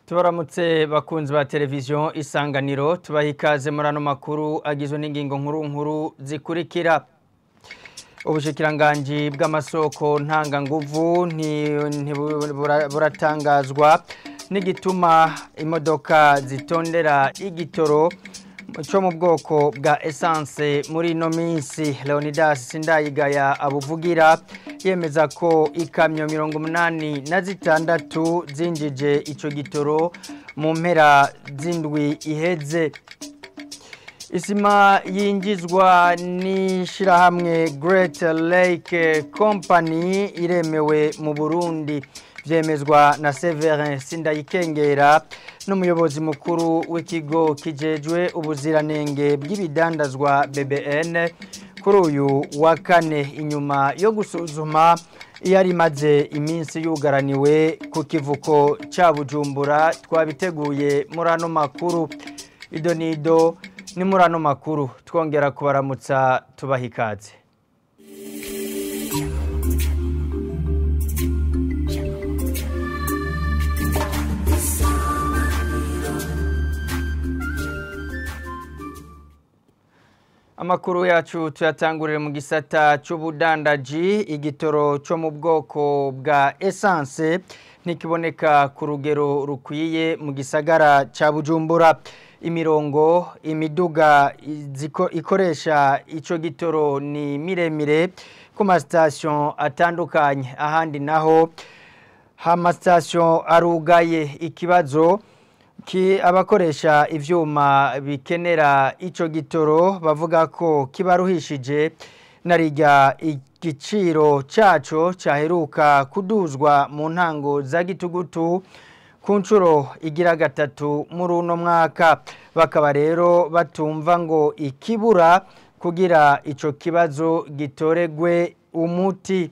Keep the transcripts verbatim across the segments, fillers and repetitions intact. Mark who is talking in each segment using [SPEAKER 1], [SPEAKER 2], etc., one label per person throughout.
[SPEAKER 1] Tubaramutse bakunzi ba televiziyo Isanganiro tubaha ikaze muri ano makuru agizwe n'ingingo nkuru nkuru zikurikira. Ubushikiranganji bw'amasoko ntanganguvu buratangazwa n'igituma imodoka zitondera igitoro cyo mu bwoko bwa essence muri ino minsi. Leonidas Sindayigaya abuvugira yemeza ko ikamyo mirongo umunani na zitandatu zinjije ico gitoro mu mpera z'indwi iheze. Isima yinjizwa n'ishirahamwe Great Lake Company iremewe mu Burundi, vyemezwa na Severin Sindayikengera n'umuyobozi mukuru w'ikigo kijejwe ubuziranenge bw'ibidandazwa B B N kuri uyu wa kane, inyuma yo gusuzuma yari maze iminsi yugaraniwe ku kivuko ca Bujumbura. Twabiteguye muri ano makuru idonido ni muri ano makuru twongera kubaramutsa tubaha ikaze. Amakuru yacu tuyatangurire mu gisata c'ubudandaji. Igitoro cyo mu bwoko bwa essence ntikiboneka ku rugero rukwiye mu gisagara ca Bujumbura. Imirongo imiduga ziko ikoresha ico gitoro ni miremire ku ma station atandukanye, ahandi naho hama station arugaye. Ikibazo ki abakoresha ivyuma bikenera ico gitoro bavuga ko kibaruhishije narijya igiciro caco caheruka kuduzwa mu ntango za gitugutu ku ncuro igira gatatu muri uno mwaka. Bakaba rero batumva ngo ikibura kugira ico kibazo gitoregwe umuti.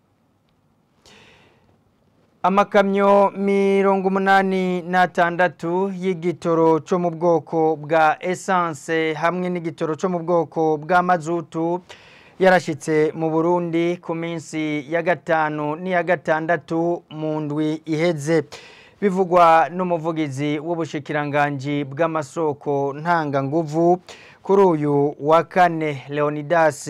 [SPEAKER 1] Amakamyo mirongo umunani na tandatu y'igitoro cyo mu bwoko bwa essence hamwe n'igitoro cyo mu bwoko bwa mazutu yarashitse mu Burundi ku minsi ya gatanu n'iya gatandatu mu ndwi iheze. Bivugwa n'umuvugizi w'ubushikiranganji bw'amasoko ntanganguvu kuri uyu wa kane. Leonidas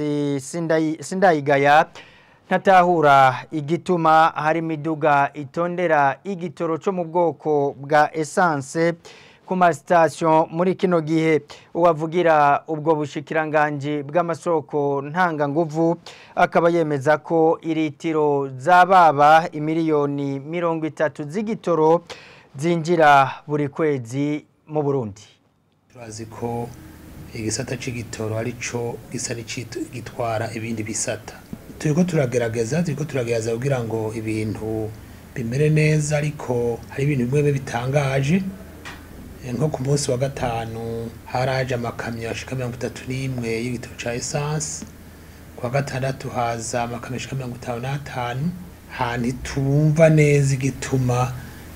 [SPEAKER 1] Sindayigaya ntatahura igituma hari imiduga itondera igitoro cyo mu bwoko bwa essence ku ma station muri kino gihe. Uwavugira ubwo bushikiranganji bw'amasoko ntanganguvu akaba yemeza ko iritiro zababa imiliyoni mirongo itatu z'igitoro zinjira buri kwezi mu Burundi.
[SPEAKER 2] Turazi ko igisata c'igitoro arico gisa n'icitwara ibindi bisata. Turiko turagerageza turiko turagerageza kugira ngo ibintu bimere neza, ariko hari ibintu bimwe bitangaje. Nko ku munsi wa gatanu haraje amakamyo ashika mirongo itatu n'imwe y'igitoro ca essence, ku wa gatandatu haza amakamyo ashika mirongo itanu n'atanu. Handi tumva neza igituma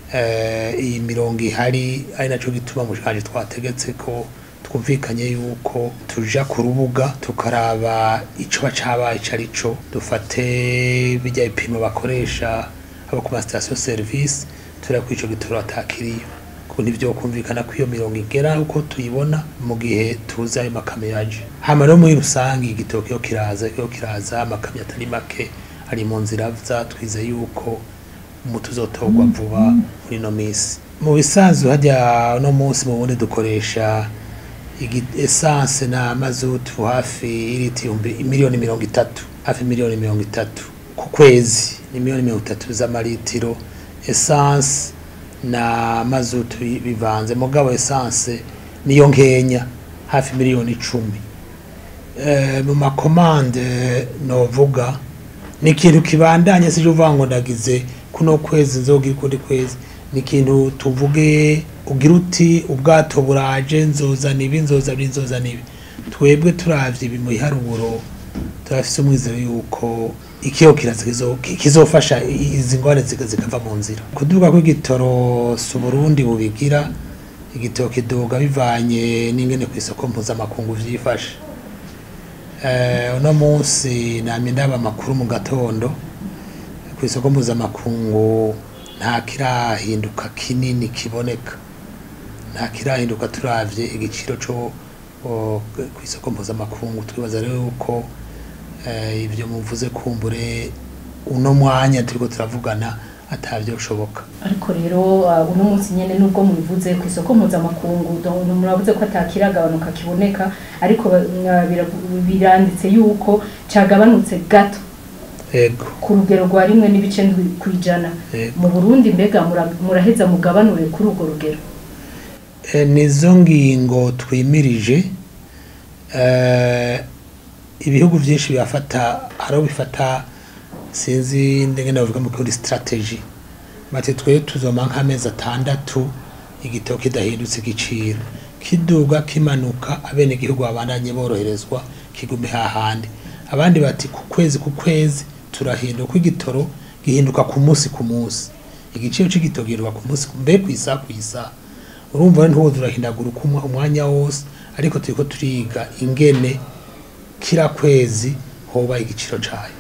[SPEAKER 2] iyi mirongo ihari, ari naco gituma mushanje twategetse ko twumvikanye yuko tuja ku rubuga tukaraba ico bacabaye carico, dufate bijya ipimo bakoresha abo ku station service turako ico gitoro atakiriyo, kuko nivyo kumvikana ko iyo mirongo igera uko tuyibona mu gihe tuza ayo makamyo yaje. Hama no muri rusangi igitoro cyo kiraza cyo kiraza amakamyo atari make ari mu nzira za twize yuko umutu uzotogwa vuba muri no misi. Mu bisanzwe hajya no munsi mu bundi dukoresha essence na mazutu hafi iriti miliyoni mirongo itatu, hafi miliyoni mirongo itatu ku kwezi, ni miliyoni mirongo itatu z'amaritiro essence na mazutu bivanze. Mugabo essence niyo nkenya hafi miliyoni icumi. E, mu makomande novuga ni ikintu kibandanye, sije uvuga ngo ndagize kuno kwezi nzogira kundi kwezi. Ni ikintu tuvuge ugira uti ubwato buraje nzoza nibi nzoza nzoza nibi. Twebwe turavye ibi mu iharuburo turafise umwizero yuko ikiyo kirazo kizofasha izi ngwane zikava mu nzira. Kuduga ko igitoro su Burundi bubigira, igitoro kiduga bivanye n'ingene ku isoko mpuzamakungu vyifashe. Eh uno munsi namye ndaba makuru mu gatondo ku isoko mpuzamakungu nta kirahinduka kinini kiboneka, nta kirahinduka turavye igiciro cyo ku isoko mpuzamakungu. Twibaza rero yuko ibyo muvuze kumbure uno mwanya turiko turavugana atavyo bishoboka.
[SPEAKER 3] Ariko rero uno munsi nyene nubwo mubivuze ku isoko mpuzamakungu muravuze ko atakiragabanuka kiboneka, ariko biranditse yuko cagabanutse gato
[SPEAKER 2] Ego.
[SPEAKER 3] ku rugero rwa rimwe n'ibice ndwi kwijana. Mu Burundi mbega muraheza mugabanure kuri urwo rugero?
[SPEAKER 2] E, nizo ngingo twimirije. E, ibihugu byinshi bifata haro bifata sinzi ndengene bavuga mu kuri strategy. Mate twe tuzoma nk'amezi atandatu igitoko kidahindutse igiciro, kiduga kimanuka, abene igihugu babandanye boroherezwa kigume hahandi. Abandi bati ku kwezi ku kwezi turahinduka, igitoro gihinduka ku munsi ku munsi, igiciro c'igitoro gihinduka ku munsi mbe kwisa kwisa. Urumva ntuwo turahindagura ukumwa umwanya wose, ariko turiko turiga ingene kira kwezi hoba igiciro cayo.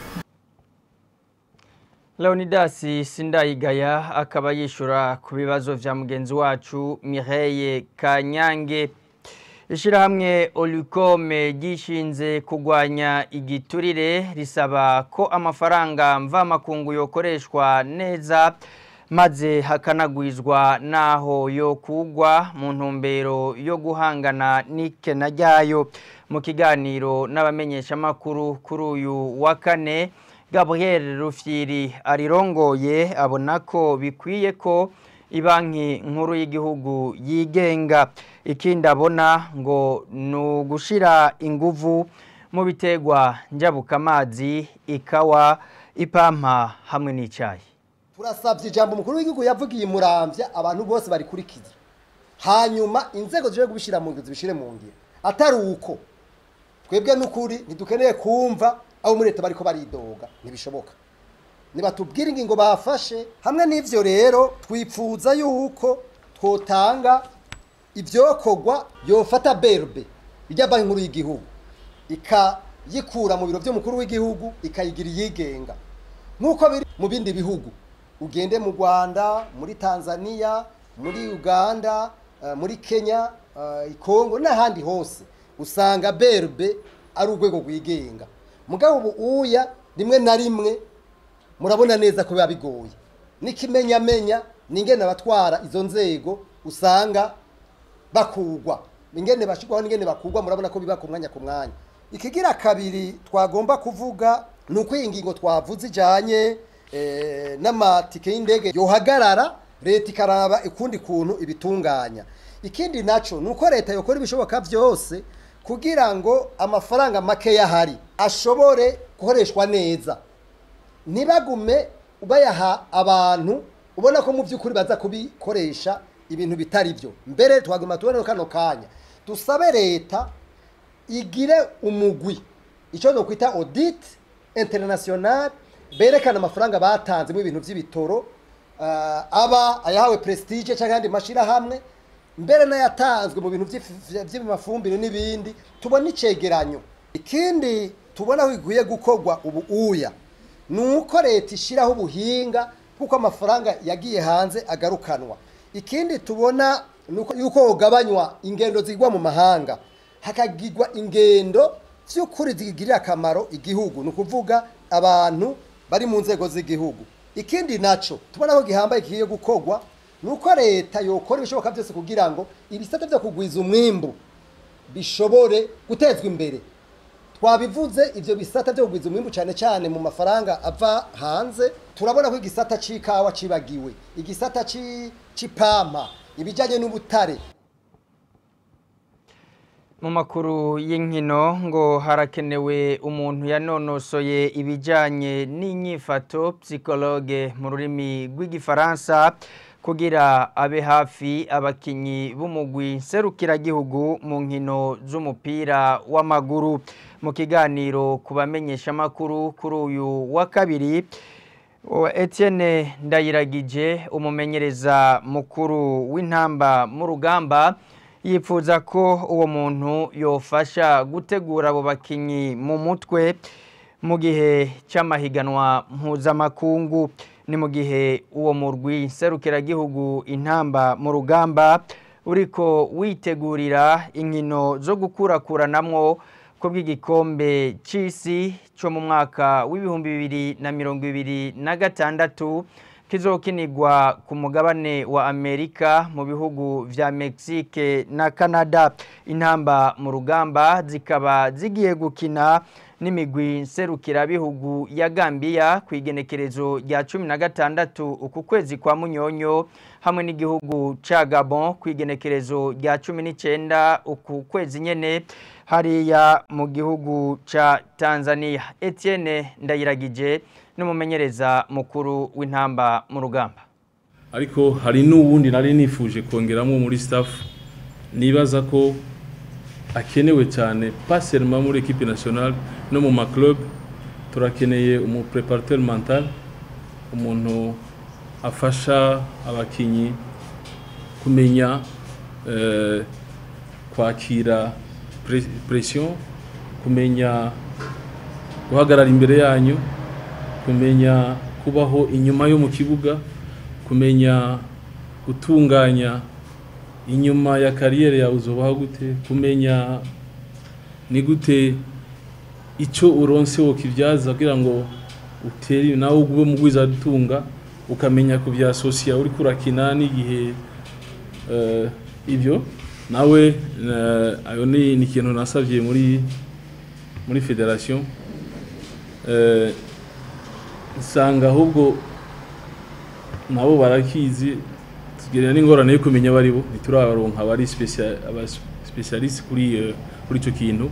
[SPEAKER 1] Leonidas Sindayigaya akaba yishura ku bibazo vya mugenzi wacu Mireille Kanyange. Ishirahamwe Olukome gishinze kugwanya igiturire risaba ko amafaranga mva makungu yokoreshwa neza maze hakanagwizwa naho yo kugwa mu ntumbero yo guhangana n'ikena ryayo. Mu kiganiro n'abamenyesha makuru kuri uyu wa kane, Gabriel Rufyiri arirongoye abona ko bikwiye ko ibanki nkuru y'igihugu yigenga. Ikindi abona ngo nugushira inguvu mu bitegwa njabukamazi, ikawa, ipampa hamwe n'icayi.
[SPEAKER 4] Turasabye ijambo mukuru w'igihugu yavugiye Muramvya abantu bose bari kurikiza, hanyuma inzego zije kubishira mu ngiro zibishire mu ngiro. Atari uko twebwe n'ukuri ntidukeneye kumva abo muri leta bariko baridoga, ntibishoboka. Niba tubwira ingingo bafashe hamwe n'ivyo rero twipfuza yuko twotanga ivyokogwa yofata berbe bijya banki nkuru y'igihugu ikayikura mu biro byo mukuru w'igihugu ikayigira yigenga nkuko biri mu bindi bihugu. Ugende mu Rwanda, muri Tanzania, muri Uganda, uh, muri Kenya, uh, Kongo n'ahandi hose usanga berbe ari urwego rwigenga. Mugabo ubu uya rimwe na rimwe murabona neza ko biba bigoye. Nikimenya menya ningene abatwara izo nzego usanga bakugwa, ingene bashikwaho n'ingene bakugwa, murabona ko biba ku mwanya ku mwanya. Ikigira kabiri twagomba kuvuga nuko ingingo twavuze ijanye eh, n'amatike y'indege yohagarara, leta ikaraba ikundi kuntu ibitunganya. Ikindi naco nuko leta yokora ibishoboka vyose kugira ngo amafaranga make yahari ashobore gukoreshwa neza, nibagume ubayaha abantu ubona ko mu by'ukuri baza kubikoresha ibintu bitari byo. Mbere twaguma tubone kano kanya dusabe leta igire umugwi icyo no kwita audit international, berekana amafaranga batanze mu bintu by'ibitoro, uh, aba ayahawe prestige cyangwa andi mashira hamwe, mbere nayatanzwe mu bintu by'amafumbire n'ibindi, tubona icegeranyo. Ikindi tubona biguye gukogwa ubu uya nuko leta ishiraho ubuhinga kuko amafaranga yagiye hanze agarukanwa. Ikindi tubona nuko yuko ugabanywa ingendo zigwa mu mahanga, hakagirwa ingendo vy'ukuri zigirira akamaro igihugu, nukuvuga abantu bari mu nzego z'igihugu. Ikindi naco tubona ko gihambaye kigiye gukogwa nuko leta yokora ibishoboka byose kugira ngo ibisate byo kugwiza umwimbu bishobore gutezwa imbere. Twabivuze ivyo bisata byo kugwiza umwimbu cyane cyane mu mafaranga ava hanze. Turabona ko igisata c'ikawa cibagiwe, igisata c'ipampa, ibijanye n'ubutare.
[SPEAKER 1] Mu makuru y'inkino ngo harakenewe umuntu yanonosoye ibijanye n'inyifato, psychologue mu rurimi rw'igifaransa, kugira abe hafi abakinyi b'umugwi serukiragihugu mu nkino z'umupira w'amaguru. Mu kiganiro kubamenyesha makuru kuri uyu wa kabiri, Etienne Ndayiragije umumenyereza mukuru w'intamba mu rugamba yipfuza ko uwo muntu yofasha gutegura abo bakinyi mu mutwe mu gihe cy'amahiganwa mpuzamakungu. ni mu gihe uwo murwi serukiragihugu intamba mu rugamba uriko witegurira inkino zo gukurakuranamwo ko bw'igikombe c'isi cyo mu mwaka w'ibihumbi bibiri na mirongo ibiri na gatandatu kizokinirwa ku mugabane wa Amerika mu bihugu vya Mexique na Canada. Intamba mu rugamba zikaba zigiye gukina n'imigwi nserukira bihugu ya Gambia kwigenekerezo rya cumi na gatandatu uku kwezi kwa Munyonyo hamwe n'igihugu ca Gabon kwigenekerezo rya cumi n'icenda uku kwezi nyene hariya mu gihugu ca Tanzania. Etienne Ndayiragije n'umumenyereza mukuru w'intamba mu rugamba.
[SPEAKER 5] Ariko hari n'uwundi nari nifuje kongeramo muri staff nibaza ko akenewe cyane pas seulement muri équipe nationale no mu ma club. Turakeneye umu préparateur mental, umuntu afasha abakinyi kumenya euh, kwakira pression, kumenya guhagarara imbere yanyu, kumenya kubaho inyuma yo mu kibuga, kumenya gutunganya inyuma ya kariyere ya uzobaho gute, kumenya ni gute ico uronse wo kivyaza kugira ngo uteri nawe ugwe mu gwiza dutunga, ukamenya ku bya social uri kurakina n'igihe uh, ivyo nawe uh, ayo ni ikintu nasavye muri muri federation uh, nsanga ahubwo nabo barakizi tugerera n'ingorane yo kumenya bari bo ntiturabaronka bari special aba specialist kuri kuri cyo kintu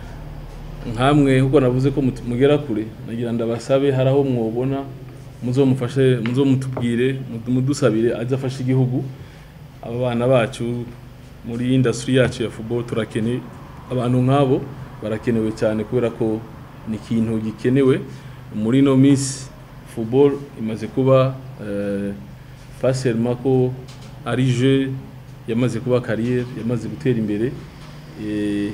[SPEAKER 5] nkamwe kuko navuze ko mugera kure nagira ndabasabe haraho mwobona muzomufashe muzomutubwire mudusabire azafasha igihugu aba bana bacu muri industry yacu ya football. Turakene abantu nkabo barakenewe cyane kubera ko ni kintu gikenewe muri no miss football imaze kuba euh, pas seulement ko ari jeu yamaze kuba carrière yamaze gutera imbere eh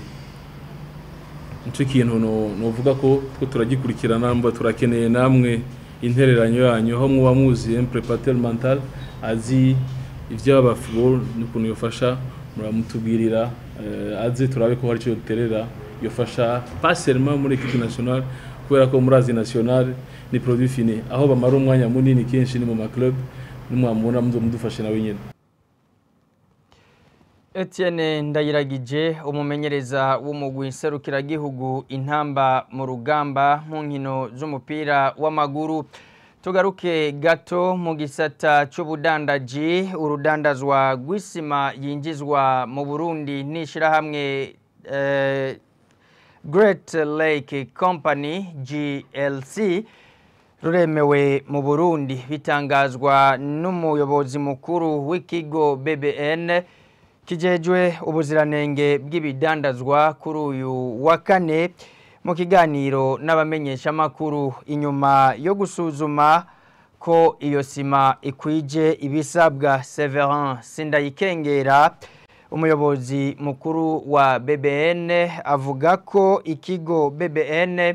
[SPEAKER 5] nicyo kintu no novuga ko two turagikurikirana mba turakeneye namwe intereranyo yanyu aho muba muzi un préparateur mental azi ivyo aba football n'ukuntu yofasha muramutubwirira uh, aze turabe ko hari cyo duterera yofasha pas seulement muri équipe nationale kubera ko muri azi nationale ni produit fini aho bamara umwanya munini kenshi ni mu ma club n'umwamuna mudufashe nawe nyene.
[SPEAKER 1] Etienne Ndayiragije umumenyereza w'umugwi nserukiragihugu intamba mu rugamba mu nkino z'umupira w'amaguru. Tugaruke gato mu gisata c'ubudandaji. Urudandazwa rw'isima yinjizwa mu Burundi nishira hamwe eh, Great Lake Company G L C ruremewe mu Burundi bitangazwa n'umuyobozi mukuru w'ikigo B B N kijejwe ubuziranenge bw'ibidandazwa kuri uyu wa kane mu kiganiro n'abamenyesha makuru inyuma yo gusuzuma ko iyo sima ikwije ibisabwa. Severin Sindayikengera umuyobozi mukuru wa B B N avuga ko ikigo B B N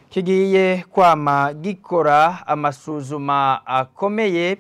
[SPEAKER 1] kigiye kwama gikora amasuzuma akomeye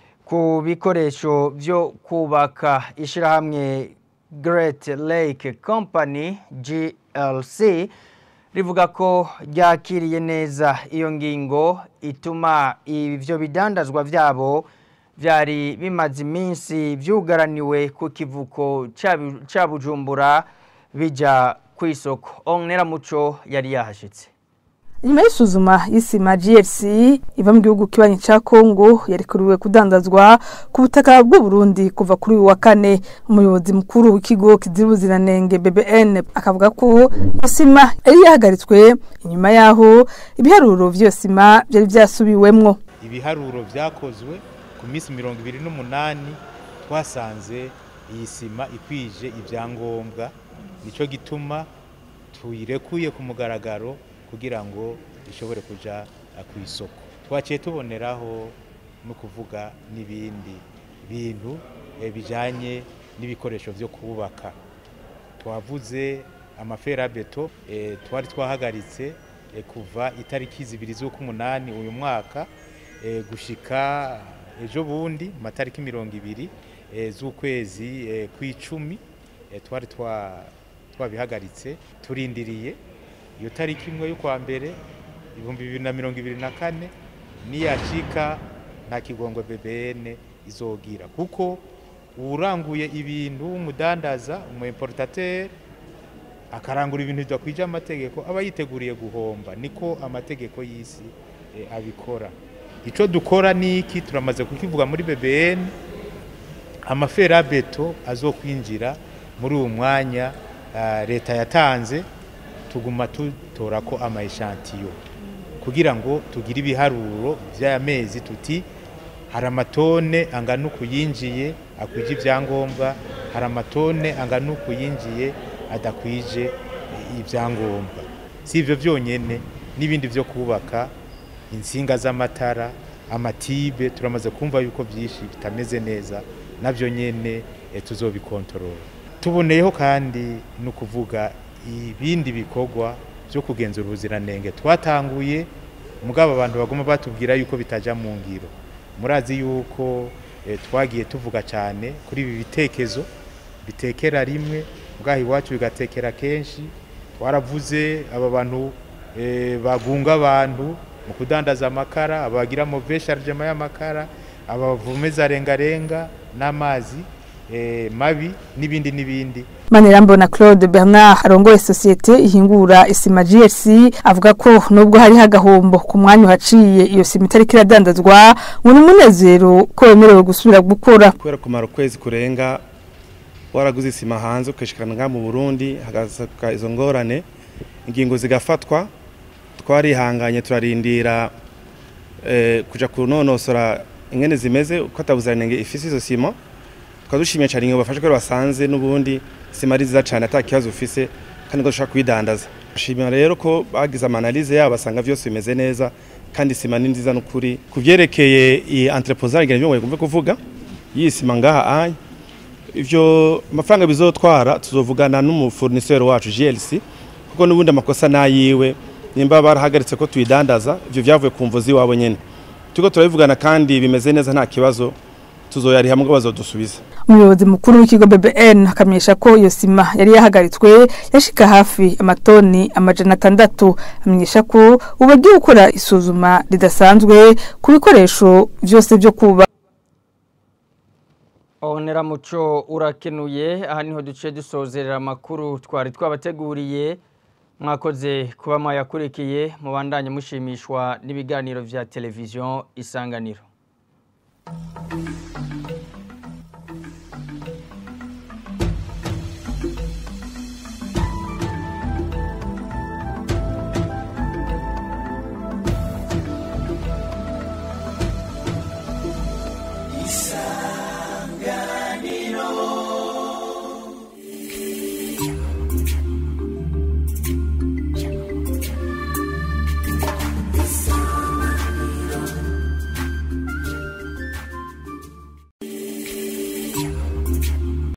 [SPEAKER 1] ku bikoresho byo kubaka. Ishirahamwe Great Lake Company G L C rivuga ko ryakiriye neza iyo ngingo ituma ivyo bidandazwa vyabo vyari bimaze iminsi vyugaraniwe ku kivuko ca Bujumbura bija kwisoko. Onera Muco yari yahashitse.
[SPEAKER 6] Nyuma y'isuzuma y'isima G F C iva mu gihugu kibanyi ca Kongo yarikuriwe kudandazwa ku butaka bw'u Burundi kuva kuri wa kane. Umuyobozi mukuru w'ikigo kizibuziranenge B B N akavuga ko isima yari yahagaritswe inyuma yaho ibiharuro vyo sima byari vyasubiwemwo.
[SPEAKER 7] Ibiharuro vyakozwe ku minsi mirongo ibiri n'umunani twasanze iyi sima ikwije ivyangombwa, nico gituma tuyirekuye ku mugaragaro kugira ngo ishobore kuja ku isoko. Twaciye tuboneraho no kuvuga n'ibindi bintu bijanye n'ibikoresho vyo kubaka. Twavuze amaferabeto e, twari twahagaritse e, kuva itariki zibiri z'ukumunani uyu mwaka e, gushika ejo bundi matariki mirongo ibiri e, z'ukwezi e, kw'icumi e, twari twa twabihagaritse turindiriye iyo tariki imwe yo kwa mbere ibihumbi bibiri na mirongo ibiri na kane niyashika nta kigongo B B N izogira kuko uranguye ibintu umudandaza umu importateur akarangura ibintu bidakwije amategeko aba yiteguriye guhomba niko amategeko y'isi e, abikora ico dukora niki turamaze kukivuga muri B B N amafera beto azokwinjira muri uwo mwanya uh, leta yatanze tuguma tutora ko ama echantillo kugira ngo tugire ibiharuro vy'amezi tuti hari amatone angana uku yinjiye akwije ibyangombwa hari amatone angana uku yinjiye adakwije ibyangombwa si ivyo vyonyene n'ibindi vyo kubaka insinga z'amatara amatibe turamaze kumva yuko byinshi bitameze neza navyo nyene e, tuzobikontorora tuboneyeho kandi no kuvuga ibindi bikorwa byo kugenzura ubuziranenge twatanguye mugabo abantu bagoma batubwira yuko bitaja mu ngiro murazi yuko e, twagiye tuvuga cyane kuri ibi bitekezo bitekera rimwe bwahi iwacu bigatekera kenshi twaravuze aba bantu e, bagunga abantu mu kudandaza amakara abagira mauvaise chargement y'amakara abavumeza rengarenga n'amazi e, mabi n'ibindi n'ibindi.
[SPEAKER 6] Manirambona Claude Bernard arongoye societe ihingura isima G L C avuga ko nubwo hari hagahombo ku mwanya haciye iyo sima itari kiradandazwa ngo n'umunezero ko yemerewe gusubira gukora
[SPEAKER 8] kubera kumara kwezi kurenga waraguze isima hanze ukashikana nga mu Burundi hagasoka izo ngorane ingingo zigafatwa twarihanganye turarindira eh, kuja kunonosora ingene zimeze uko atabuzanenge ifisi izo sima twadushimiye cyane ngo bafashe ko basanze n'ubundi sima ari ziza cyane atakibazo ufise kandi ngo dushaka kwidandaza shimira rero ko bagize amanalize yabo basanga byose bimeze neza kandi sima ni nziza n'ukuri kuvyerekeye i entreposage ngira byo ngombe kuvuga yisima ngaha anye ivyo amafaranga bizotwara tuzovugana n'umu fournisseur wacu G L C kuko n'ubundi amakosa nayiwe nimba barahagaritse ko tuyidandaza ivyo byavuye ku mvuzi wabo nyene tuko turabivugana kandi bimeze neza nta kibazo tuzoyari hamwe bazodusubiza.
[SPEAKER 6] Umuyobozi mukuru w'ikigo B B N akamenyesha ko iyo sima yari yahagaritswe yashika hafi amatoni amajana atandatu amenyesha ko ubagiye gukora isuzuma ridasanzwe ku bikoresho byose byo kuba.
[SPEAKER 1] Onera muco urakenuye aha niho duce dusozerera amakuru twari twabateguriye mwakoze kuba mwayakurikiye mubandanye mushimishwa n'ibiganiro vya televiziyo Isanganiro.